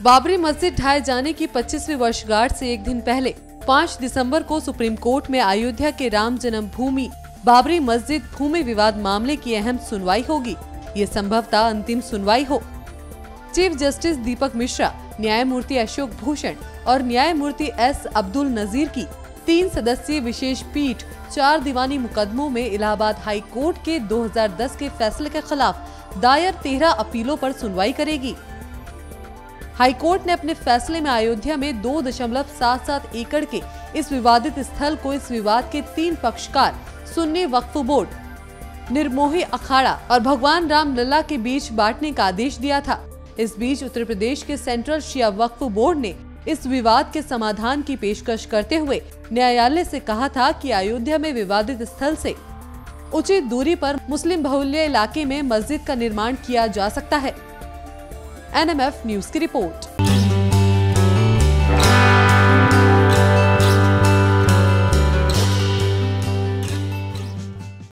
बाबरी मस्जिद ढाए जाने की 25वीं वर्षगांठ से एक दिन पहले 5 दिसंबर को सुप्रीम कोर्ट में अयोध्या के राम जन्मभूमि बाबरी मस्जिद भूमि विवाद मामले की अहम सुनवाई होगी। ये संभवतः अंतिम सुनवाई हो। चीफ जस्टिस दीपक मिश्रा, न्यायमूर्ति अशोक भूषण और न्यायमूर्ति एस अब्दुल नजीर की 3 सदस्यीय विशेष पीठ 4 दीवानी मुकदमों में इलाहाबाद हाई कोर्ट के 2010 के फैसले के खिलाफ दायर 13 अपीलों पर सुनवाई करेगी। हाई कोर्ट ने अपने फैसले में अयोध्या में 2.77 एकड़ के इस विवादित स्थल को इस विवाद के 3 पक्षकार सुन्नी वक्फ बोर्ड, निर्मोही अखाड़ा और भगवान राम लल्ला के बीच बांटने का आदेश दिया था। इस बीच उत्तर प्रदेश के सेंट्रल शिया वक्फ बोर्ड ने इस विवाद के समाधान की पेशकश करते हुए न्यायालय से कहा था कि अयोध्या में विवादित स्थल से उचित दूरी पर मुस्लिम बहुल्य इलाके में मस्जिद का निर्माण किया जा सकता है। NMF न्यूज की रिपोर्ट।